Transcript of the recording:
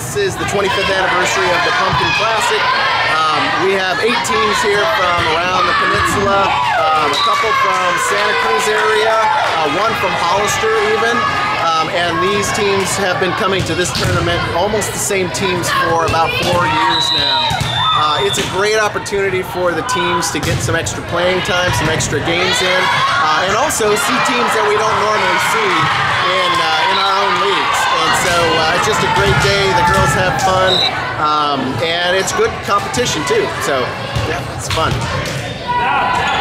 this is the 25th anniversary of the Pumpkin Classic. We have 8 teams here from around the peninsula, a couple from Santa Cruz area, one from Hollister even, and these teams have been coming to this tournament, almost the same teams for about 4 years now. It's a great opportunity for the teams to get some extra playing time, some extra games in, and also see teams that we don't normally see in our own leagues. And so it's just a great day. The girls have fun, and it's good competition too. So yeah, it's fun.